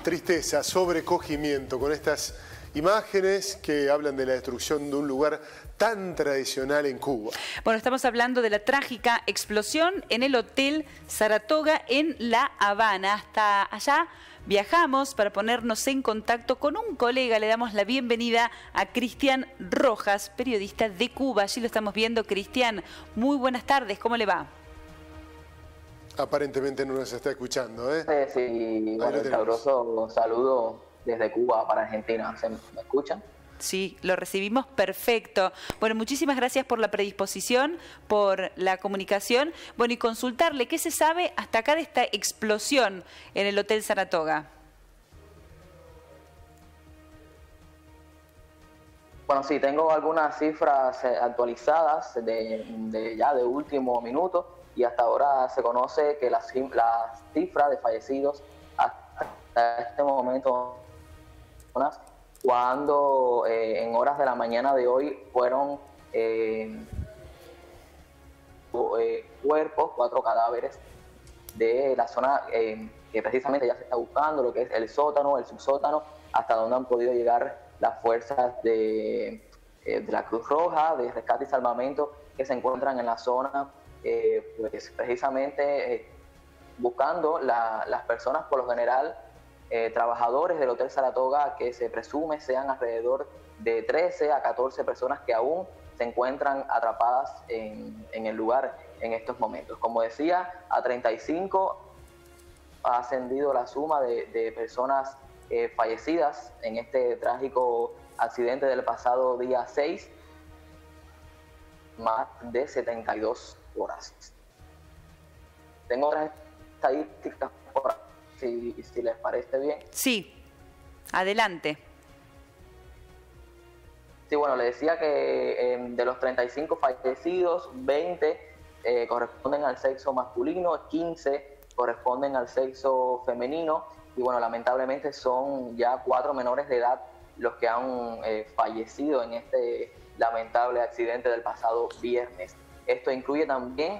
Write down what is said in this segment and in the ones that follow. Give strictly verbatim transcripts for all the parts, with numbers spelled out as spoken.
tristeza, sobrecogimiento con estas imágenes que hablan de la destrucción de un lugar tan tradicional en Cuba. Bueno, estamos hablando de la trágica explosión en el Hotel Saratoga en La Habana. Hasta allá viajamos para ponernos en contacto con un colega. Le damos la bienvenida a Cristian Rojas, periodista de Cuba. Allí lo estamos viendo. Cristian, muy buenas tardes. ¿Cómo le va? Aparentemente no nos está escuchando, ¿eh? Eh, sí, bueno, un sabroso saludo desde Cuba para Argentina. ¿Se me escuchan? Sí, lo recibimos perfecto. Bueno, muchísimas gracias por la predisposición, por la comunicación. Bueno, y consultarle, ¿qué se sabe hasta acá de esta explosión en el Hotel Saratoga? Bueno, sí, tengo algunas cifras actualizadas de, de ya de último minuto y hasta ahora se conoce que las la cifras de fallecidos hasta este momento cuando eh, en horas de la mañana de hoy fueron eh, eh, cuerpos, cuatro cadáveres de la zona eh, que precisamente ya se está buscando, lo que es el sótano, el subsótano, hasta donde han podido llegar las fuerzas de, eh, de la Cruz Roja, de Rescate y Salvamento, que se encuentran en la zona, eh, pues precisamente eh, buscando la, las personas por lo general, Eh, trabajadores del Hotel Saratoga, que se presume sean alrededor de trece a catorce personas que aún se encuentran atrapadas en, en el lugar en estos momentos. Como decía, a treinta y cinco ha ascendido la suma de, de personas eh, fallecidas en este trágico accidente del pasado día seis, más de setenta y dos horas. Tengo otras estadísticas por aquí. Si, si les parece bien. Sí, adelante. Sí, bueno, le decía que eh, de los treinta y cinco fallecidos, veinte eh, corresponden al sexo masculino, quince corresponden al sexo femenino y bueno, lamentablemente son ya cuatro menores de edad los que han eh, fallecido en este lamentable accidente del pasado viernes. Esto incluye también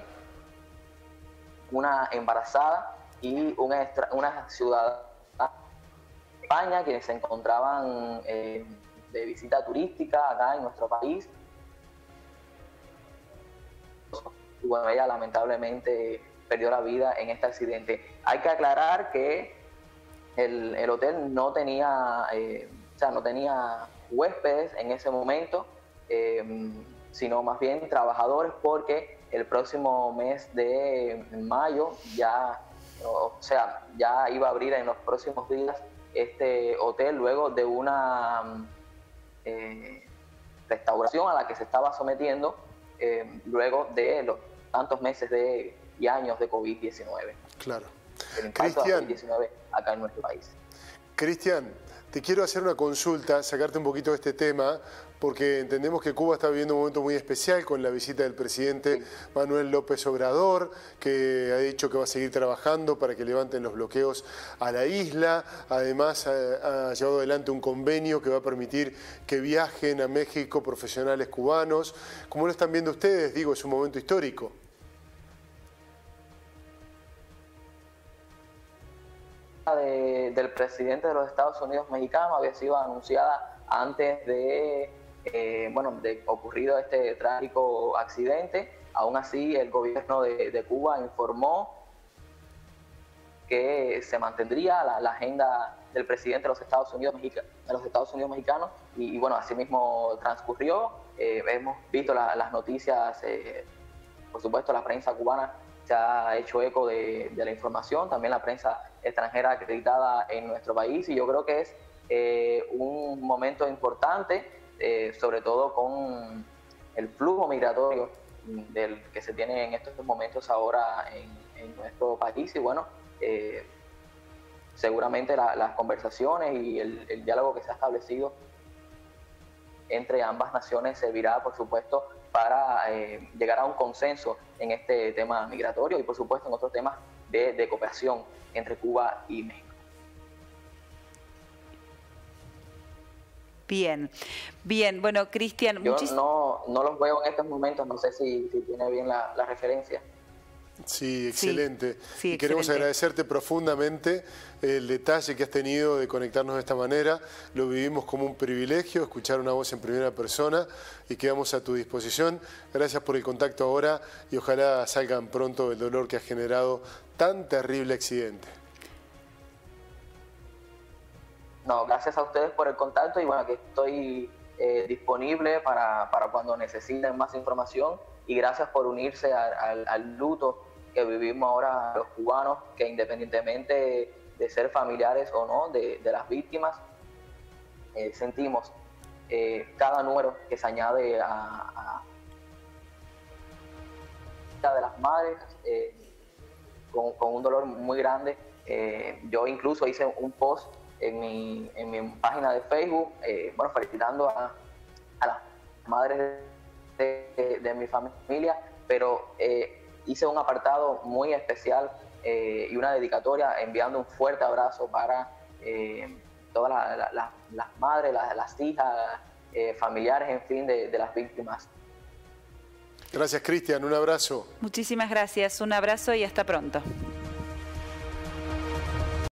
una embarazada y una, extra, una ciudadana de España quienes se encontraban eh, de visita turística acá en nuestro país. Y bueno, ella lamentablemente perdió la vida en este accidente. Hay que aclarar que el, el hotel no tenía, eh, o sea, no tenía huéspedes en ese momento, eh, sino más bien trabajadores, porque el próximo mes de mayo ya... O sea, ya iba a abrir en los próximos días este hotel luego de una eh, restauración a la que se estaba sometiendo eh, luego de los tantos meses de, y años de COVID diecinueve. Claro. El impacto de la COVID diecinueve acá en nuestro país. Cristian, te quiero hacer una consulta, sacarte un poquito de este tema, porque entendemos que Cuba está viviendo un momento muy especial con la visita del presidente sí. Manuel López Obrador, que ha dicho que va a seguir trabajando para que levanten los bloqueos a la isla. Además, ha, ha llevado adelante un convenio que va a permitir que viajen a México profesionales cubanos. ¿Cómo lo están viendo ustedes? Digo, es un momento histórico. De, del presidente de los Estados Unidos mexicanos había sido anunciada antes de, eh, bueno, de ocurrido este trágico accidente. Aún así, el gobierno de, de Cuba informó que se mantendría la, la agenda del presidente de los Estados Unidos, Mexica, de los Estados Unidos mexicanos y, y bueno, así mismo transcurrió. Eh, hemos visto la, las noticias, eh, por supuesto la prensa cubana se ha hecho eco de, de la información, también la prensa extranjera acreditada en nuestro país, y yo creo que es eh, un momento importante, eh, sobre todo con el flujo migratorio del que se tiene en estos momentos ahora en, en nuestro país, y bueno, eh, seguramente la, las conversaciones y el, el diálogo que se ha establecido entre ambas naciones servirá, por supuesto, para eh, llegar a un consenso en este tema migratorio y, por supuesto, en otros temas de, de cooperación entre Cuba y México. Bien, bien. Bueno, Cristian... Yo muchis... no, no los veo en estos momentos, no sé si, si tiene bien la, la referencia. Sí, excelente. Sí, sí, y queremos excelente. agradecerte profundamente el detalle que has tenido de conectarnos de esta manera. Lo vivimos como un privilegio, escuchar una voz en primera persona y quedamos a tu disposición. Gracias por el contacto ahora y ojalá salgan pronto del dolor que ha generado tan terrible accidente. No, gracias a ustedes por el contacto y bueno, que estoy eh, disponible para, para cuando necesiten más información y gracias por unirse al, al, al luto que vivimos ahora los cubanos, que independientemente de ser familiares o no de, de las víctimas, eh, sentimos eh, cada número que se añade a, a de las madres eh, con, con un dolor muy grande. Eh, yo incluso hice un post en mi, en mi página de Facebook, eh, bueno, felicitando a, a las madres de, de, de mi familia, pero eh, hice un apartado muy especial eh, y una dedicatoria enviando un fuerte abrazo para eh, todas la, la, la, las madres, las, las hijas, eh, familiares, en fin, de, de las víctimas. Gracias, Cristian. Un abrazo. Muchísimas gracias. Un abrazo y hasta pronto.